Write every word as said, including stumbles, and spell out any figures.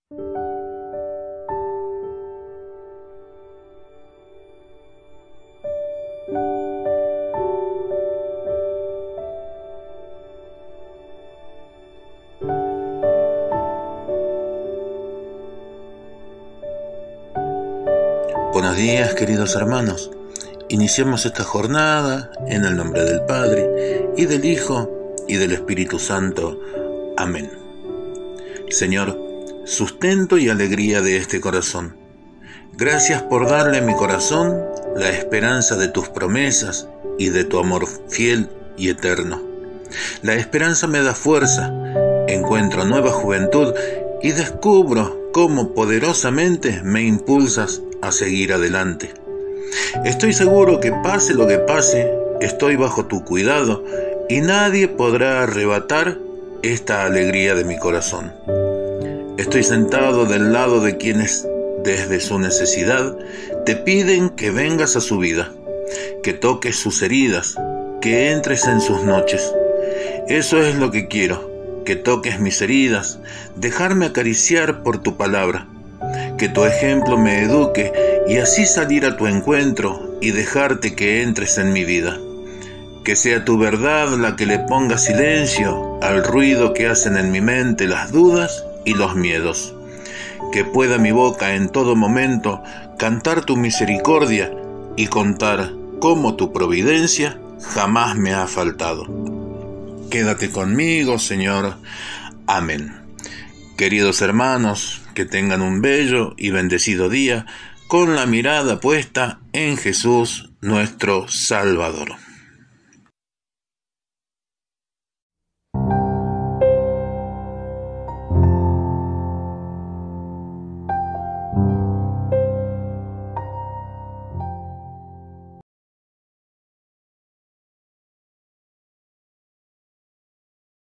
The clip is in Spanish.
Buenos días, queridos hermanos. Iniciamos esta jornada en el nombre del Padre, y del Hijo, y del Espíritu Santo. Amén. Señor, sustento y alegría de este corazón, gracias por darle a mi corazón la esperanza de tus promesas y de tu amor fiel y eterno. La esperanza me da fuerza, encuentro nueva juventud y descubro cómo poderosamente me impulsas a seguir adelante. Estoy seguro que pase lo que pase, estoy bajo tu cuidado y nadie podrá arrebatar esta alegría de mi corazón. Estoy sentado del lado de quienes, desde su necesidad, te piden que vengas a su vida, que toques sus heridas, que entres en sus noches. Eso es lo que quiero, que toques mis heridas, dejarme acariciar por tu palabra, que tu ejemplo me eduque y así salir a tu encuentro y dejarte que entres en mi vida. Que sea tu verdad la que le ponga silencio al ruido que hacen en mi mente las dudas y los miedos. Que pueda mi boca en todo momento cantar tu misericordia y contar cómo tu providencia jamás me ha faltado. Quédate conmigo, Señor. Amén. Queridos hermanos, que tengan un bello y bendecido día con la mirada puesta en Jesús, nuestro Salvador.